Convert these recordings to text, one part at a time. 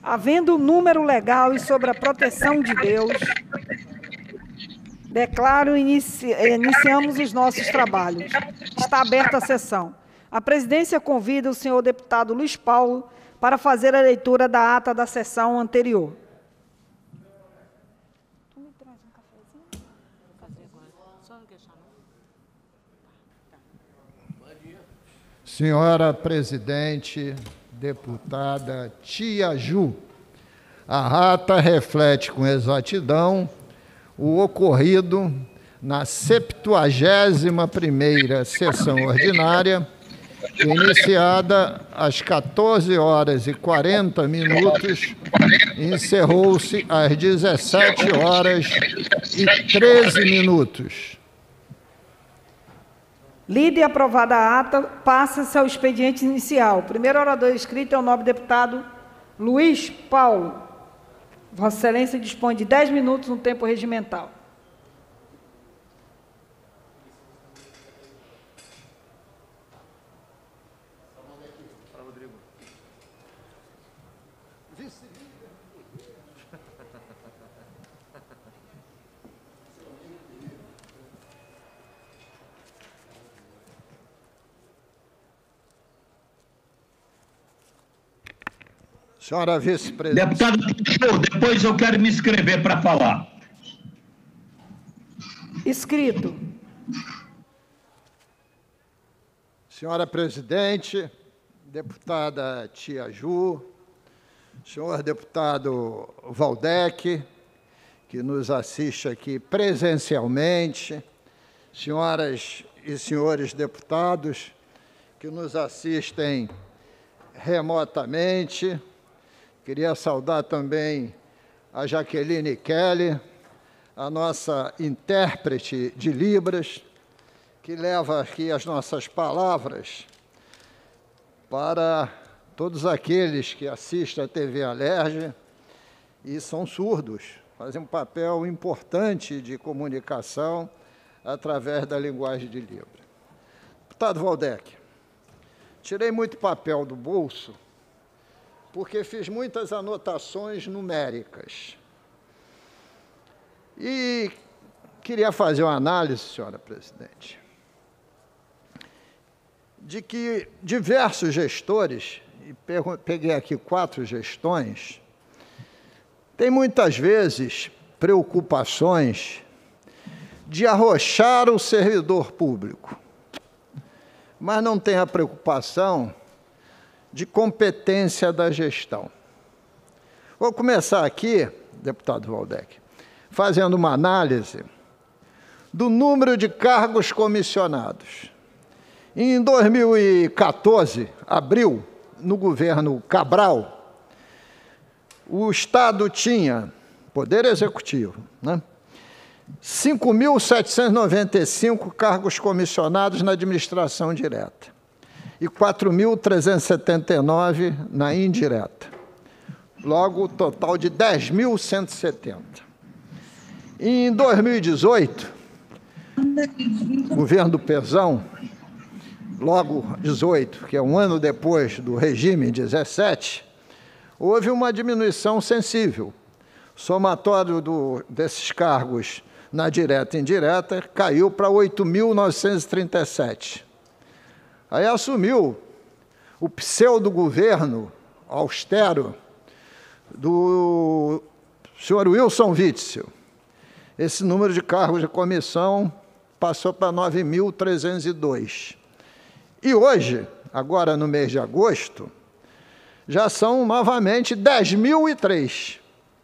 Havendo número legal e sobre a proteção de Deus, declaro iniciamos os nossos trabalhos. Está aberta a sessão. A presidência convida o senhor deputado Luiz Paulo para fazer a leitura da ata da sessão anterior. Senhora presidente, deputada Tia Ju, a ata reflete com exatidão o ocorrido na 71ª sessão ordinária, iniciada às 14h40, encerrou-se às 17h13. Lida e aprovada a ata, passa-se ao expediente inicial. O primeiro orador inscrito é o nobre deputado Luiz Paulo. Vossa Excelência dispõe de 10 minutos no tempo regimental. Senhora vice-presidente. Deputado, depois eu quero me inscrever para falar. Inscrito. Senhora presidente, deputada Tia Ju, senhor deputado Valdec, que nos assiste aqui presencialmente, senhoras e senhores deputados que nos assistem remotamente. Queria saudar também a Jaqueline Kelly, a nossa intérprete de Libras, que leva aqui as nossas palavras para todos aqueles que assistem a TV Alerj e são surdos, fazem um papel importante de comunicação através da linguagem de Libras. Deputado Valdec, tirei muito papel do bolso porque fiz muitas anotações numéricas. E queria fazer uma análise, senhora presidente, de que diversos gestores, e peguei aqui 4 gestões, têm muitas vezes preocupações de arrochar o servidor público, mas não tem a preocupação de competência da gestão. Vou começar aqui, deputado Valdec, fazendo uma análise do número de cargos comissionados. Em 2014, abril, no governo Cabral, o Estado tinha, Poder Executivo, 5.795 cargos comissionados na administração direta e 4.379 na indireta. Logo, total de 10.170. Em 2018, governo do Pezão, logo 18, que é um ano depois do regime 17, houve uma diminuição sensível. O somatório desses cargos na direta e indireta caiu para 8.937. Aí assumiu o pseudo-governo austero do senhor Wilson Witzel. Esse número de cargos de comissão passou para 9.302. E hoje, agora no mês de agosto, já são novamente 10.003.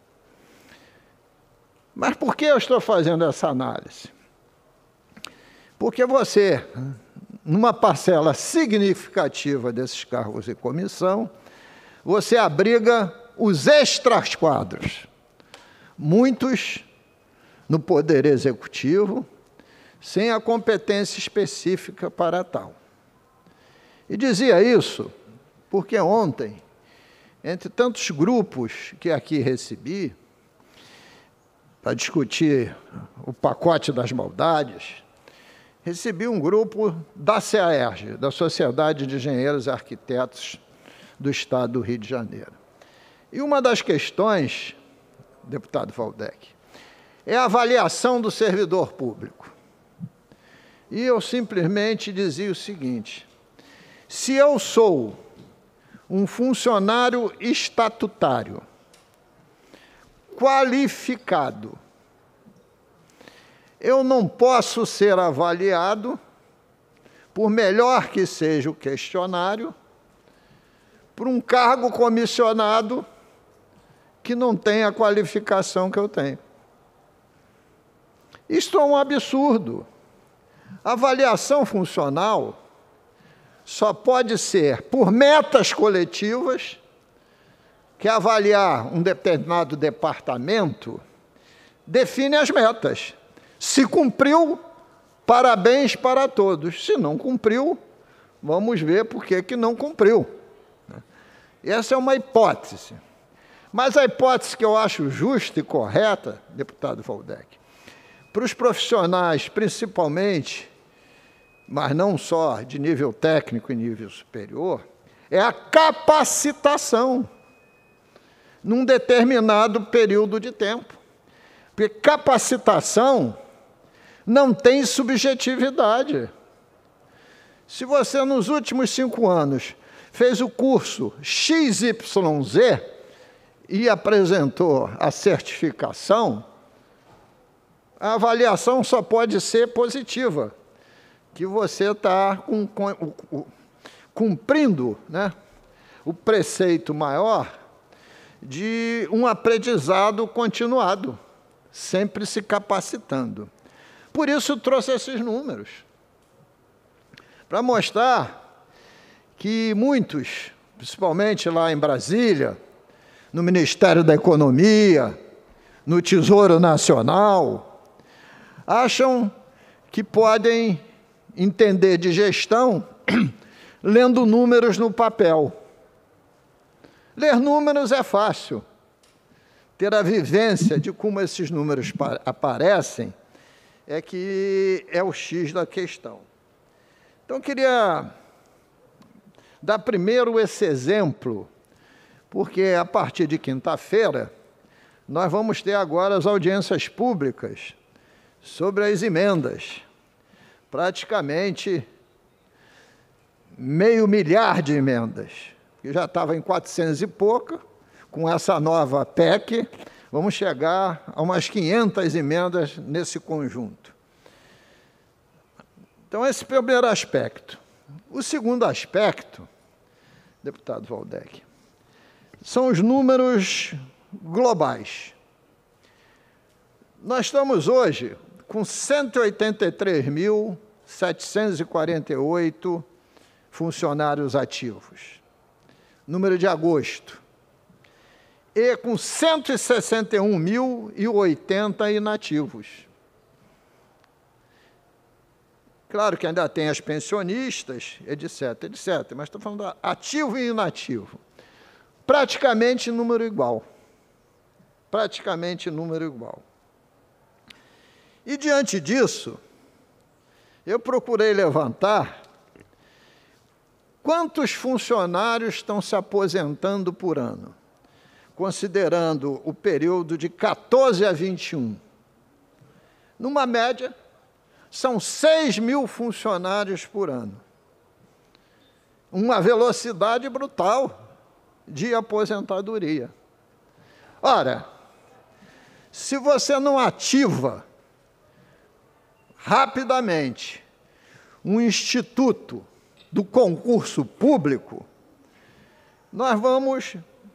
Mas por que eu estou fazendo essa análise? Porque você, numa parcela significativa desses cargos de comissão, você abriga os extraquadros, muitos no Poder Executivo, sem a competência específica para tal. E dizia isso porque ontem, entre tantos grupos que aqui recebi, para discutir o pacote das maldades, recebi um grupo da SEAERJ, da Sociedade de Engenheiros e Arquitetos do Estado do Rio de Janeiro. E uma das questões, deputado Waldeck, é a avaliação do servidor público. E eu simplesmente dizia o seguinte: se eu sou um funcionário estatutário, qualificado, eu não posso ser avaliado, por melhor que seja o questionário, por um cargo comissionado que não tem a qualificação que eu tenho. Isto é um absurdo. A avaliação funcional só pode ser por metas coletivas, que avaliar um determinado departamento define as metas. Se cumpriu, parabéns para todos. Se não cumpriu, vamos ver por que não cumpriu. Essa é uma hipótese. Mas a hipótese que eu acho justa e correta, deputado Waldeck, para os profissionais, principalmente, mas não só de nível técnico e nível superior, é a capacitação num determinado período de tempo. Porque capacitação não tem subjetividade. Se você, nos últimos 5 anos, fez o curso XYZ e apresentou a certificação, a avaliação só pode ser positiva, que você está cumprindo, né, o preceito maior de um aprendizado continuado, sempre se capacitando. Por isso trouxe esses números, para mostrar que muitos, principalmente lá em Brasília, no Ministério da Economia, no Tesouro Nacional, acham que podem entender de gestão lendo números no papel. Ler números é fácil. Ter a vivência de como esses números aparecem é que é o X da questão. Então, eu queria dar primeiro esse exemplo, porque a partir de quinta-feira nós vamos ter agora as audiências públicas sobre as emendas. Praticamente 500 mil de emendas, que já estava em 400 e pouca, com essa nova PEC, vamos chegar a umas 500 emendas nesse conjunto. Então, esse é o primeiro aspecto. O segundo aspecto, deputado Waldeck, são os números globais. Nós estamos hoje com 183.748 funcionários ativos, número de agosto, e com 161.080 inativos. Claro que ainda tem as pensionistas, etc., etc., mas estou falando ativo e inativo. Praticamente número igual. Praticamente número igual. E, diante disso, eu procurei levantar quantos funcionários estão se aposentando por ano, considerando o período de 14 a 21. Numa média, são 6.000 funcionários por ano. Uma velocidade brutal de aposentadoria. Ora, se você não ativa rapidamente um instituto do concurso público, nós vamos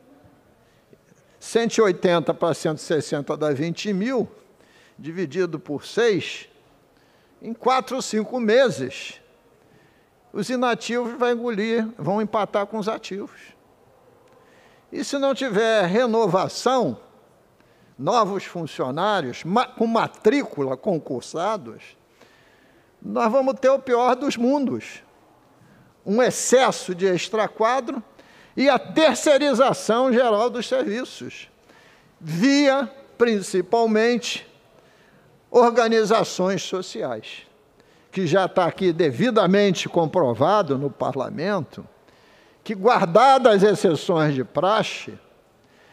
180 para 160 dá 20 mil, dividido por 6, em 4 ou 5 meses, os inativos vão empatar com os ativos. E se não tiver renovação, novos funcionários com matrícula concursados, nós vamos ter o pior dos mundos. Um excesso de extraquadro e a terceirização geral dos serviços, via, principalmente, organizações sociais, que já está aqui devidamente comprovado no Parlamento, que, guardadas as exceções de praxe,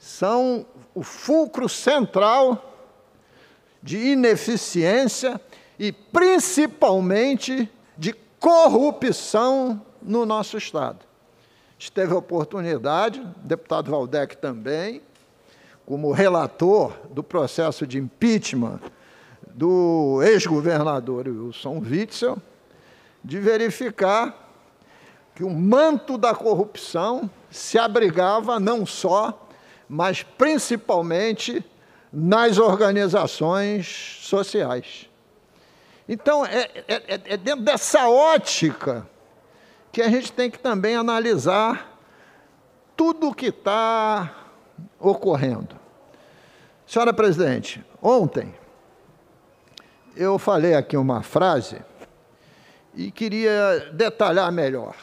são o fulcro central de ineficiência e, principalmente, de corrupção no nosso Estado. Teve a oportunidade, o deputado Valdec também, como relator do processo de impeachment do ex-governador Wilson Witzel, de verificar que o manto da corrupção se abrigava não só, mas principalmente nas organizações sociais. Então, é dentro dessa ótica que a gente tem que também analisar tudo o que está ocorrendo. Senhora presidente, ontem eu falei aqui uma frase e queria detalhar melhor.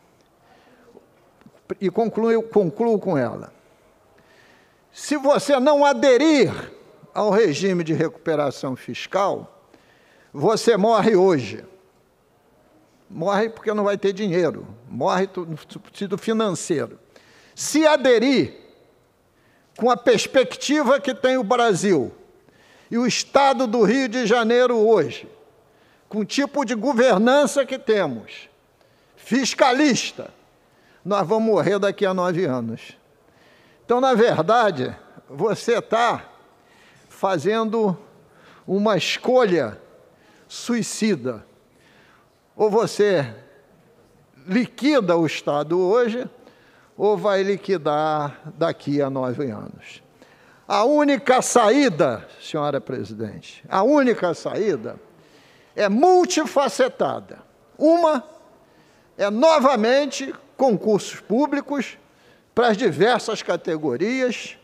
E concluo com ela. Se você não aderir ao regime de recuperação fiscal, você morre hoje. Morre porque não vai ter dinheiro, morre no sentido financeiro. Se aderir com a perspectiva que tem o Brasil e o Estado do Rio de Janeiro hoje, com o tipo de governança que temos, fiscalista, nós vamos morrer daqui a 9 anos. Então, na verdade, você está fazendo uma escolha suicida. Ou você liquida o Estado hoje, ou vai liquidar daqui a 9 anos. A única saída, senhora presidente, a única saída é multifacetada. Uma é, novamente, concursos públicos para as diversas categorias,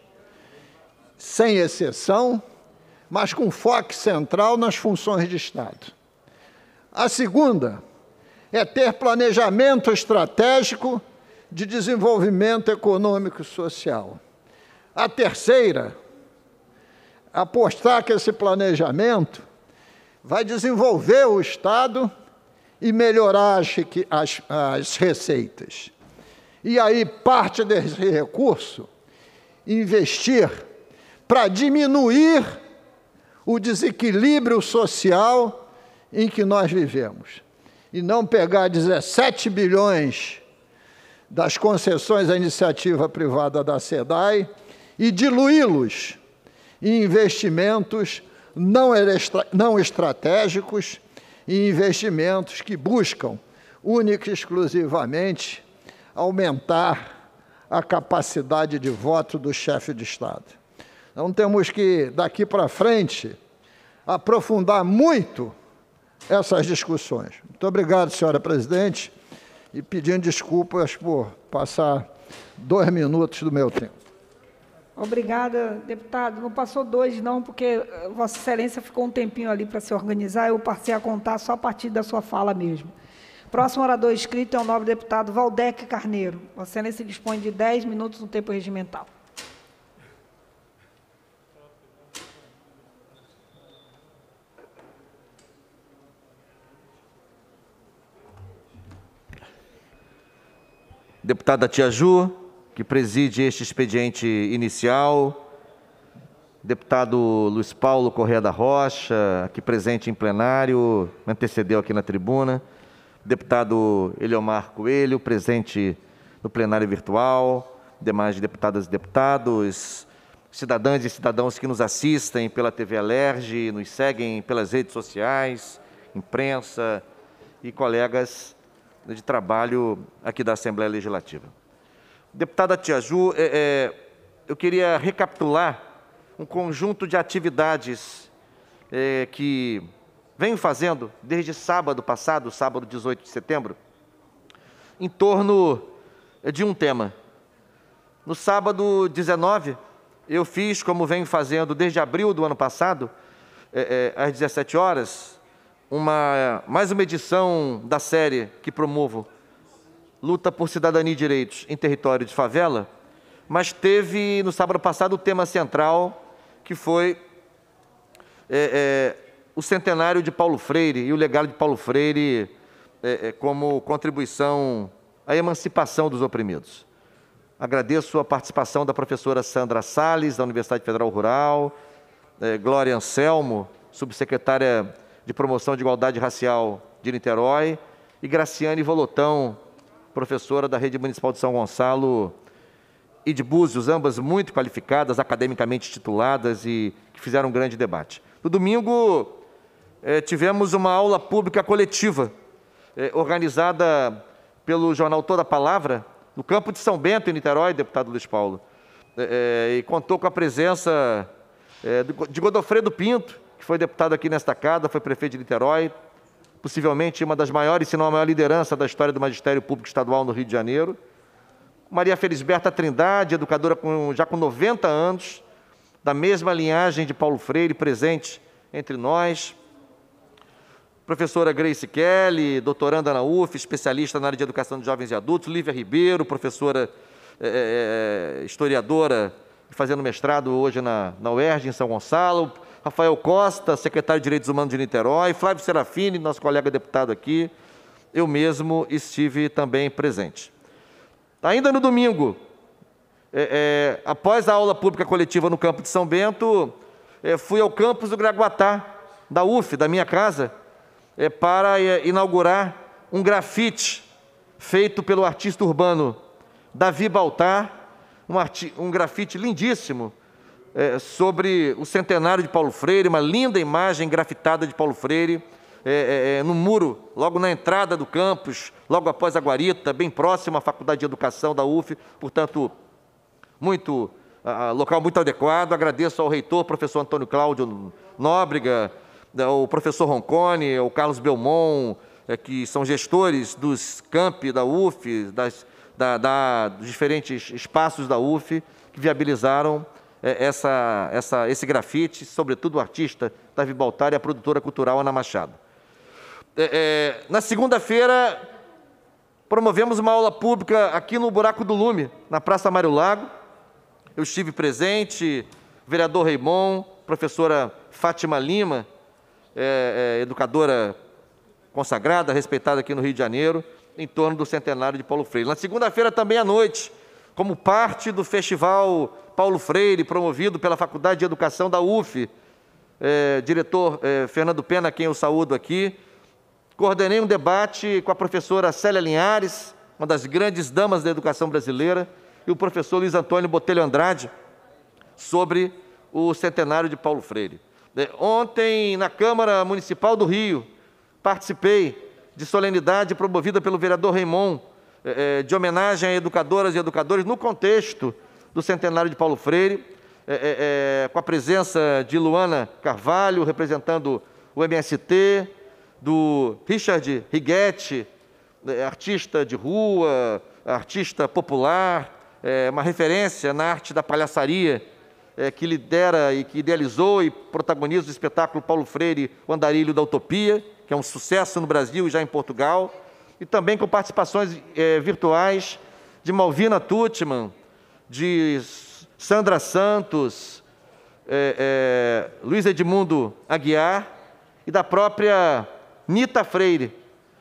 sem exceção, mas com foco central nas funções de Estado. A segunda é ter planejamento estratégico de desenvolvimento econômico e social. A terceira, apostar que esse planejamento vai desenvolver o Estado e melhorar as receitas. E aí, parte desse recurso, investir para diminuir o desequilíbrio social em que nós vivemos. E não pegar 17 bilhões das concessões à iniciativa privada da SEDAI e diluí-los em investimentos não estratégicos e investimentos que buscam, única e exclusivamente, aumentar a capacidade de voto do chefe de Estado. Então, temos que, daqui para frente, aprofundar muito essas discussões. Muito obrigado, senhora presidente, e pedindo desculpas por passar 2 minutos do meu tempo. Obrigada, deputado. Não passou 2, não, porque Vossa Excelência ficou um tempinho ali para se organizar, eu passei a contar só a partir da sua fala mesmo. Próximo orador inscrito é o nobre deputado Valdec Carneiro. Vossa Excelência dispõe de 10 minutos no tempo regimental. Deputada Tia Ju, que preside este expediente inicial, deputado Luiz Paulo Corrêa da Rocha, aqui presente em plenário, me antecedeu aqui na tribuna, deputado Eliomar Coelho, presente no plenário virtual, demais deputadas e deputados, cidadãs e cidadãos que nos assistem pela TV Alerj, nos seguem pelas redes sociais, imprensa e colegas de trabalho aqui da Assembleia Legislativa. Deputada Tia Ju, eu queria recapitular um conjunto de atividades que venho fazendo desde sábado passado, sábado 18 de setembro, em torno de um tema. No sábado 19, eu fiz, como venho fazendo desde abril do ano passado, às 17 horas, mais uma edição da série que promovo, Luta por Cidadania e Direitos em Território de Favela, mas teve, no sábado passado, o tema central, que foi o centenário de Paulo Freire e o legado de Paulo Freire como contribuição à emancipação dos oprimidos. Agradeço a participação da professora Sandra Salles, da Universidade Federal Rural, Glória Anselmo, subsecretária de Promoção de Igualdade Racial de Niterói, e Graciane Volotão, professora da Rede Municipal de São Gonçalo e de Búzios, ambas muito qualificadas, academicamente tituladas e que fizeram um grande debate. No domingo, tivemos uma aula pública coletiva, organizada pelo jornal Toda a Palavra, no campo de São Bento, em Niterói, deputado Luiz Paulo, e contou com a presença de Godofredo Pinto, que foi deputado aqui nesta casa, foi prefeito de Niterói, possivelmente uma das maiores, se não a maior liderança da história do magistério público estadual no Rio de Janeiro. Maria Felisberta Trindade, educadora já com 90 anos, da mesma linhagem de Paulo Freire, presente entre nós. Professora Grace Kelly, doutoranda na UF, especialista na área de educação de jovens e adultos. Lívia Ribeiro, professora historiadora, fazendo mestrado hoje na UERJ, em São Gonçalo. Rafael Costa, secretário de Direitos Humanos de Niterói. Flávio Serafini, nosso colega deputado aqui. Eu mesmo estive também presente. Ainda no domingo, após a aula pública coletiva no campo de São Bento, fui ao campus do Graguatá, da UF, da minha casa, para inaugurar um grafite feito pelo artista urbano Davi Baltar, um grafite lindíssimo, sobre o centenário de Paulo Freire, uma linda imagem grafitada de Paulo Freire, no muro, logo na entrada do campus, logo após a guarita, bem próximo à Faculdade de Educação da UF, portanto, local muito adequado. Agradeço ao reitor, professor Antônio Cláudio Nóbrega, o professor Roncone, o Carlos Belmont, que são gestores dos campi da UF, dos diferentes espaços da UF, que viabilizaram esse grafite, sobretudo o artista Davi Baltar e a produtora cultural Ana Machado. Na segunda-feira, promovemos uma aula pública aqui no Buraco do Lume, na Praça Mário Lago. Eu estive presente, vereador Raimon, professora Fátima Lima, educadora consagrada, respeitada aqui no Rio de Janeiro, em torno do centenário de Paulo Freire. Na segunda-feira, também à noite, como parte do Festival Paulo Freire, promovido pela Faculdade de Educação da UF, diretor Fernando Pena, a quem eu saúdo aqui, coordenei um debate com a professora Célia Linhares, uma das grandes damas da educação brasileira, e o professor Luiz Antônio Botelho Andrade, sobre o centenário de Paulo Freire. Ontem, na Câmara Municipal do Rio, participei de solenidade promovida pelo vereador Raimon, de homenagem a educadoras e educadores no contexto do centenário de Paulo Freire, com a presença de Luana Carvalho, representando o MST, do Richard Righetti, artista de rua, artista popular, uma referência na arte da palhaçaria, que lidera e que idealizou e protagoniza o espetáculo Paulo Freire, o Andarilho da Utopia, que é um sucesso no Brasil e já em Portugal, e também com participações virtuais de Malvina Tutman, de Sandra Santos, Luiz Edmundo Aguiar e da própria Nita Freire,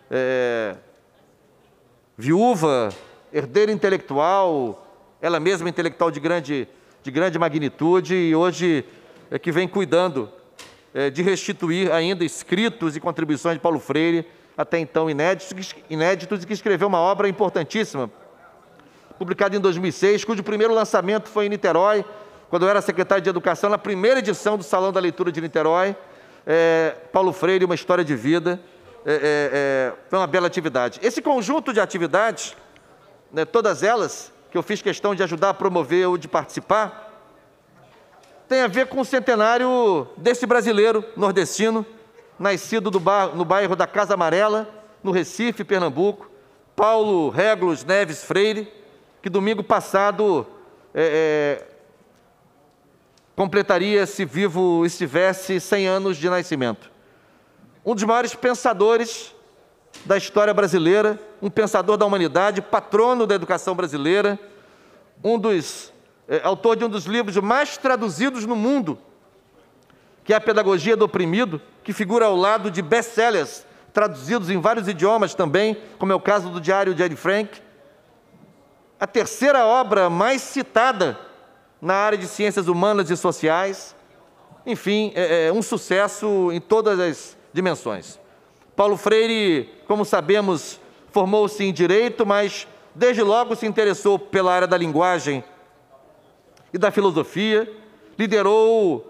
viúva, herdeira intelectual, ela mesma intelectual de grande magnitude, e hoje que vem cuidando de restituir ainda escritos e contribuições de Paulo Freire, até então inéditos, e que escreveu uma obra importantíssima, publicada em 2006, cujo primeiro lançamento foi em Niterói, quando eu era secretário de Educação, na primeira edição do Salão da Leitura de Niterói. Paulo Freire, uma história de vida, foi uma bela atividade. Esse conjunto de atividades, todas elas, que eu fiz questão de ajudar a promover ou de participar, tem a ver com o centenário desse brasileiro nordestino, nascido no bairro da Casa Amarela, no Recife, Pernambuco, Paulo Régulos Neves Freire, que domingo passado completaria, se vivo estivesse, 100 anos de nascimento. Um dos maiores pensadores da história brasileira, um pensador da humanidade, patrono da educação brasileira, autor de um dos livros mais traduzidos no mundo, que é A Pedagogia do Oprimido, que figura ao lado de best-sellers traduzidos em vários idiomas também, como é o caso do Diário de Anne Frank. a terceira obra mais citada na área de ciências humanas e sociais. Enfim, um sucesso em todas as dimensões. Paulo Freire, como sabemos, formou-se em Direito, mas desde logo se interessou pela área da linguagem e da filosofia, liderou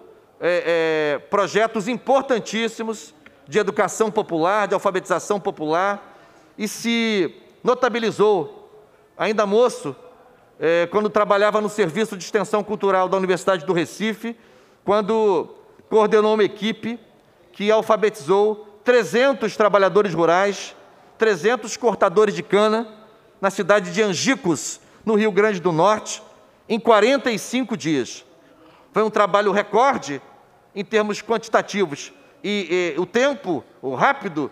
projetos importantíssimos de educação popular, de alfabetização popular, e se notabilizou, ainda moço, quando trabalhava no Serviço de Extensão Cultural da Universidade do Recife, quando coordenou uma equipe que alfabetizou 300 trabalhadores rurais, 300 cortadores de cana, na cidade de Angicos, no Rio Grande do Norte, em 45 dias. Foi um trabalho recorde em termos quantitativos. E o tempo, o rápido,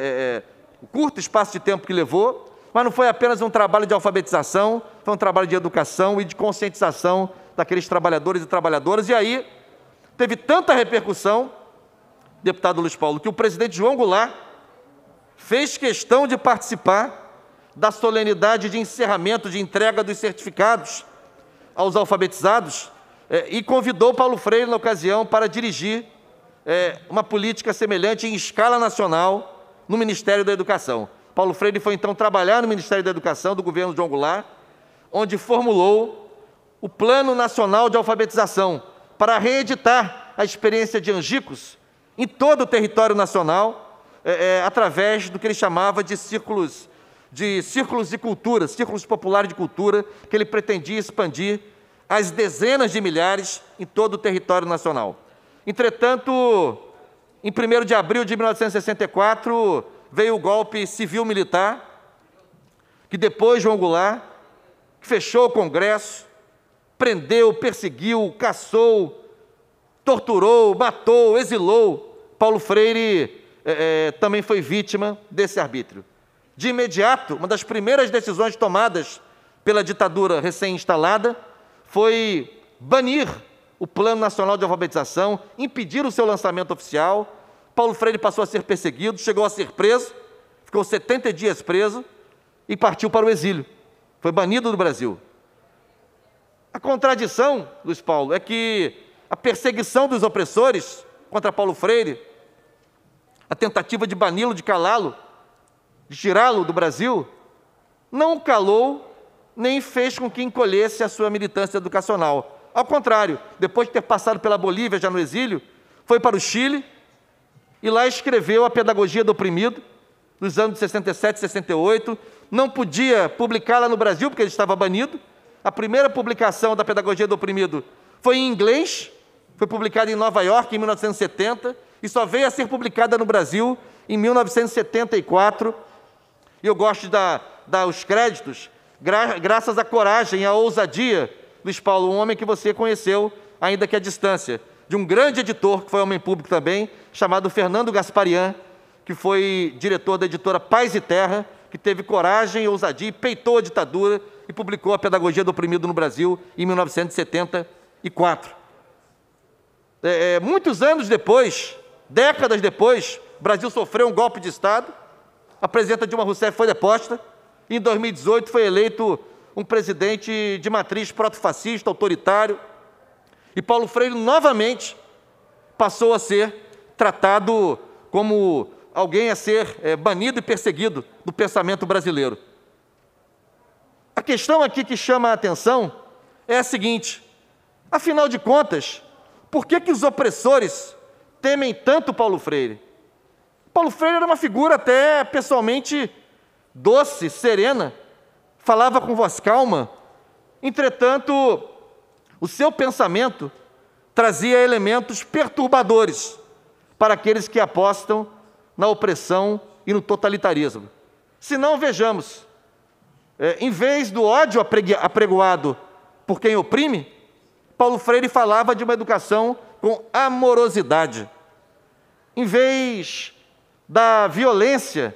o curto espaço de tempo que levou, mas não foi apenas um trabalho de alfabetização, foi um trabalho de educação e de conscientização daqueles trabalhadores e trabalhadoras. E aí teve tanta repercussão, deputado Luiz Paulo, que o presidente João Goulart fez questão de participar da solenidade de encerramento de entrega dos certificados aos alfabetizados e convidou Paulo Freire, na ocasião, para dirigir uma política semelhante em escala nacional no Ministério da Educação. Paulo Freire foi, então, trabalhar no Ministério da Educação do governo João Goulart, onde formulou o Plano Nacional de Alfabetização para reeditar a experiência de Angicos em todo o território nacional, através do que ele chamava de círculos de cultura, círculos populares de cultura, que ele pretendia expandir às dezenas de milhares em todo o território nacional. Entretanto, em 1º de abril de 1964, veio o golpe civil-militar, que depois João Goulart fechou o Congresso, prendeu, perseguiu, caçou, torturou, matou, exilou. Paulo Freire também foi vítima desse arbítrio. De imediato, uma das primeiras decisões tomadas pela ditadura recém-instalada foi banir o Plano Nacional de Alfabetização, impedir o seu lançamento oficial. Paulo Freire passou a ser perseguido, chegou a ser preso, ficou 70 dias preso e partiu para o exílio. Foi banido do Brasil. A contradição, Luiz Paulo, é que a perseguição dos opressores contra Paulo Freire, a tentativa de bani-lo, de calá-lo, de tirá-lo do Brasil, não o calou nem fez com que encolhesse a sua militância educacional. Ao contrário, depois de ter passado pela Bolívia, já no exílio, foi para o Chile e lá escreveu A Pedagogia do Oprimido, nos anos de 67 e 68. Não podia publicá-la no Brasil, porque ele estava banido. A primeira publicação da Pedagogia do Oprimido foi em inglês, foi publicada em Nova York em 1970 e só veio a ser publicada no Brasil em 1974. E eu gosto de dar os créditos, graças à coragem, à ousadia, Luiz Paulo, um homem que você conheceu, ainda que à distância, de um grande editor, que foi homem público também, chamado Fernando Gasparian, que foi diretor da editora Paz e Terra, que teve coragem e ousadia e peitou a ditadura e publicou A Pedagogia do Oprimido no Brasil em 1974. Muitos anos depois, décadas depois, o Brasil sofreu um golpe de Estado, a presidenta Dilma Rousseff foi deposta, e em 2018 foi eleito um presidente de matriz protofascista, autoritário, e Paulo Freire novamente passou a ser tratado como alguém a ser banido e perseguido do pensamento brasileiro. A questão aqui que chama a atenção é a seguinte: afinal de contas, por que os opressores temem tanto Paulo Freire? Paulo Freire era uma figura até pessoalmente doce, serena, falava com voz calma. Entretanto, o seu pensamento trazia elementos perturbadores para aqueles que apostam na opressão e no totalitarismo. Se não, vejamos, em vez do ódio apregoado por quem oprime, Paulo Freire falava de uma educação com amorosidade. Em vez da violência,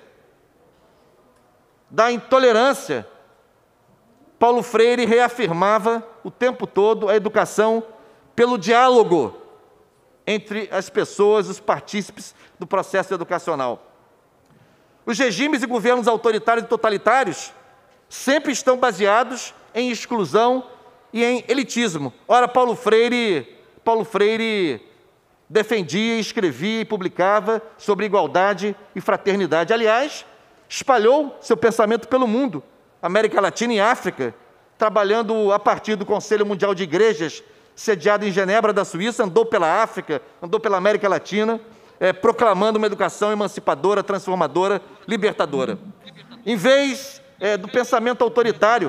da intolerância, Paulo Freire reafirmava o tempo todo a educação pelo diálogo entre as pessoas, os partícipes do processo educacional. Os regimes e governos autoritários e totalitários sempre estão baseados em exclusão e em elitismo. Ora, Paulo Freire defendia, escrevia e publicava sobre igualdade e fraternidade. Aliás, espalhou seu pensamento pelo mundo, América Latina e África, trabalhando a partir do Conselho Mundial de Igrejas, sediado em Genebra, da Suíça, andou pela África, andou pela América Latina, proclamando uma educação emancipadora, transformadora, libertadora. Em vez do pensamento autoritário,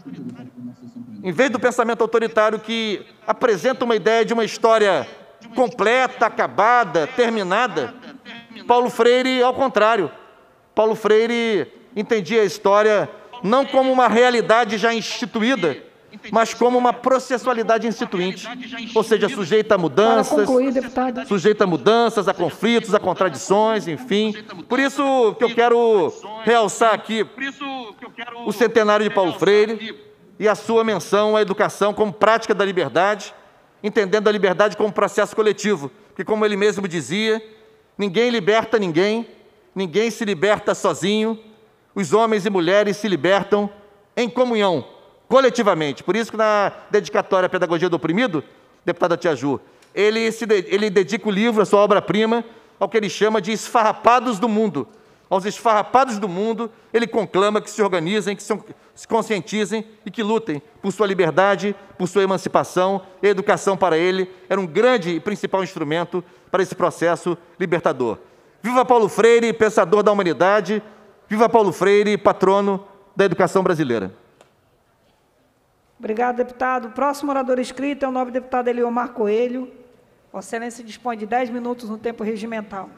que apresenta uma ideia de uma história completa, acabada, terminada, Paulo Freire, ao contrário, Paulo Freire entendia a história não como uma realidade já instituída, mas como uma processualidade instituinte, ou seja, sujeita a mudanças, a conflitos, a contradições, enfim. Por isso que eu quero realçar aqui o centenário de Paulo Freire e a sua menção à educação como prática da liberdade, entendendo a liberdade como processo coletivo, que, como ele mesmo dizia, ninguém liberta ninguém, ninguém se liberta sozinho, os homens e mulheres se libertam em comunhão, coletivamente. Por isso que na dedicatória à Pedagogia do Oprimido, deputada Tia Ju, ele dedica o livro, a sua obra-prima, ao que ele chama de esfarrapados do mundo. Aos esfarrapados do mundo, ele conclama que se organizem, que se conscientizem e que lutem por sua liberdade, por sua emancipação. E a educação para ele era um grande e principal instrumento para esse processo libertador. Viva Paulo Freire, pensador da humanidade! Viva Paulo Freire, patrono da educação brasileira! Obrigado, deputado. O próximo orador inscrito é o nobre deputado Eliomar Coelho. Vossa Excelência dispõe de 10 minutos no tempo regimental.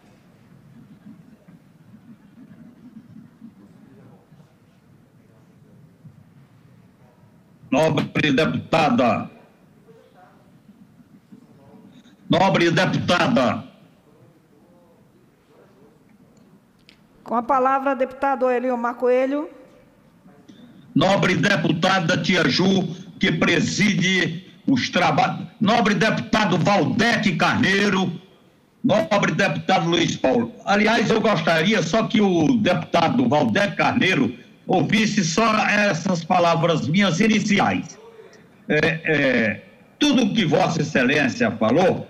Nobre deputada. Com a palavra, deputado Eliomar Coelho. Nobre deputada Tia Ju, que preside os trabalhos. Nobre deputado Valdec Carneiro. Nobre deputado Luiz Paulo. Aliás, eu gostaria só que o deputado Valdec Carneiro ouvisse só essas palavras minhas iniciais. Tudo que Vossa Excelência falou,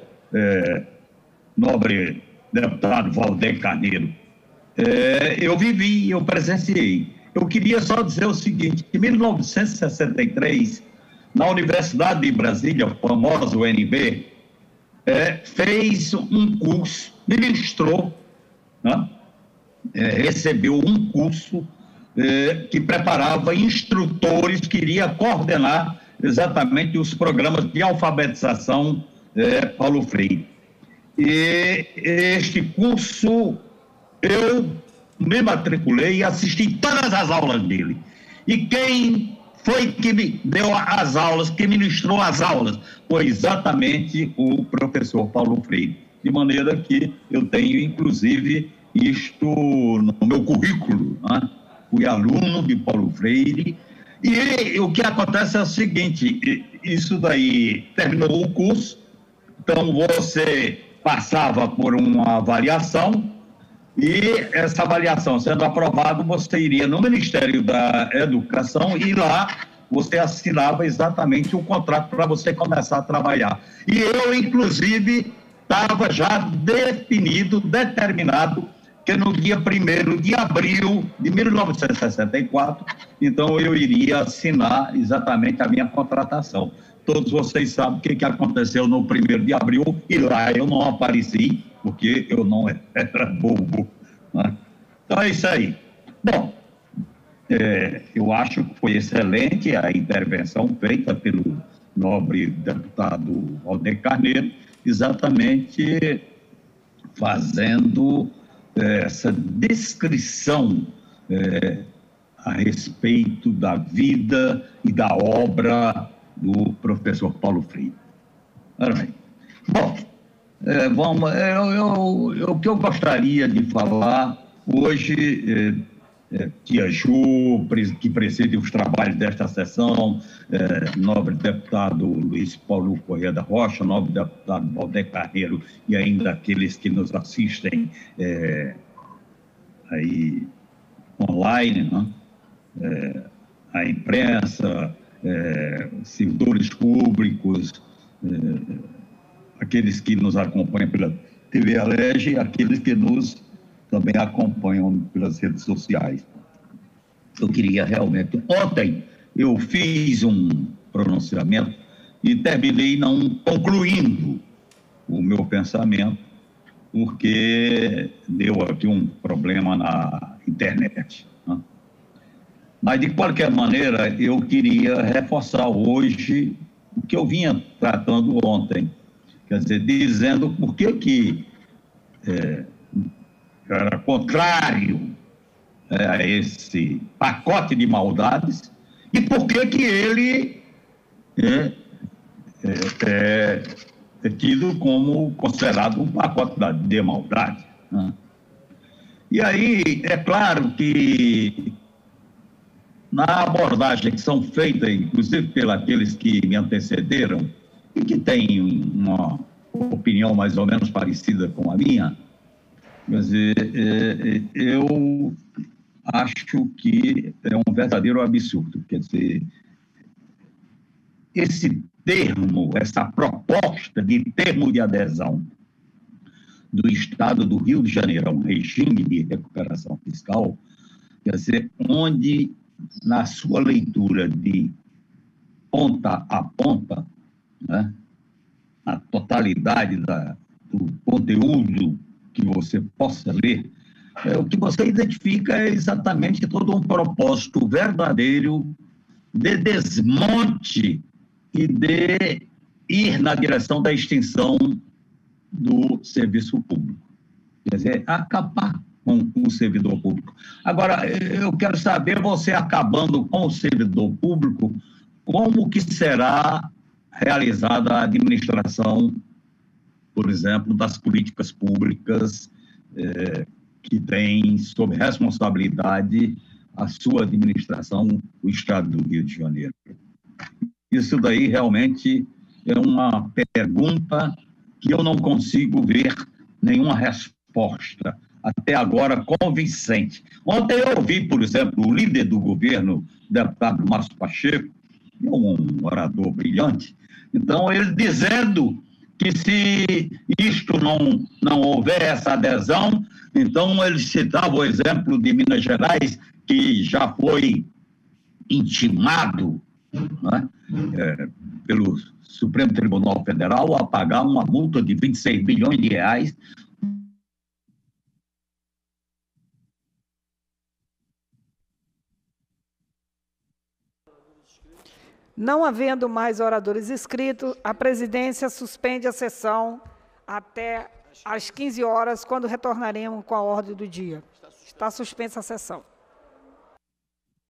nobre deputado Valdec Carneiro, eu vivi, eu presenciei. Eu queria só dizer o seguinte, que em 1963, na Universidade de Brasília, a famosa UNB, fez um curso, ministrou, né? Recebeu um curso que preparava instrutores, que iria coordenar exatamente os programas de alfabetização Paulo Freire. E este curso, eu me matriculei e assisti todas as aulas dele. E quem foi que me deu as aulas, que ministrou as aulas? Foi exatamente o professor Paulo Freire. De maneira que eu tenho, inclusive, isto no meu currículo, né? Fui aluno de Paulo Freire, e o que acontece é o seguinte, isso daí terminou o curso, então você passava por uma avaliação, e essa avaliação sendo aprovada, você iria no Ministério da Educação, e lá você assinava exatamente o contrato para você começar a trabalhar. E eu, inclusive, estava já definido, determinado, que no dia 1º de abril de 1964, então eu iria assinar exatamente a minha contratação. Todos vocês sabem o que aconteceu no 1º de abril, e lá eu não apareci, porque eu não era bobo, né? Então é isso aí. Bom, eu acho que foi excelente a intervenção feita pelo nobre deputado Valdec Carneiro, exatamente fazendo essa descrição a respeito da vida e da obra do professor Paulo Freire. Bom, o que eu gostaria de falar hoje, Tia Ju, que preside os trabalhos desta sessão, nobre deputado Luiz Paulo Corrêa da Rocha, nobre deputado Valdec Carneiro e ainda aqueles que nos assistem aí online, né? a imprensa, servidores públicos, aqueles que nos acompanham pela TV Alerj e aqueles que nos também acompanham pelas redes sociais. Eu queria realmente... Ontem eu fiz um pronunciamento e terminei não concluindo o meu pensamento, porque deu aqui um problema na internet, né? Mas, de qualquer maneira, eu queria reforçar hoje o que eu vinha tratando ontem, quer dizer, dizendo por que era contrário a esse pacote de maldades e por que ele é tido como considerado um pacote de maldade, né? E aí, é claro que na abordagem que são feitas, inclusive pelos que me antecederam, e que têm uma opinião mais ou menos parecida com a minha, quer dizer, eu acho que é um verdadeiro absurdo. Quer dizer, esse termo, essa proposta de termo de adesão do Estado do Rio de Janeiro a um regime de recuperação fiscal, quer dizer, onde, na sua leitura de ponta a ponta, né, a totalidade do conteúdo que você possa ler, o que você identifica é exatamente todo um propósito verdadeiro de desmonte e de ir na direção da extinção do serviço público. Quer dizer, acabar com o servidor público. Agora, eu quero saber, você acabando com o servidor público, como que será realizada a administração, por exemplo, das políticas públicas que tem sob responsabilidade a sua administração, o Estado do Rio de Janeiro? Isso daí realmente é uma pergunta que eu não consigo ver nenhuma resposta até agora convincente. Ontem eu ouvi, por exemplo, o líder do governo, o deputado Márcio Pacheco, um orador brilhante, então ele dizendo que se isto não houver essa adesão, então ele citava o exemplo de Minas Gerais, que já foi intimado, né, pelo Supremo Tribunal Federal a pagar uma multa de 26 bilhões de reais. Não havendo mais oradores inscritos, a presidência suspende a sessão até às 15 horas, quando retornaremos com a ordem do dia. Está suspensa a sessão.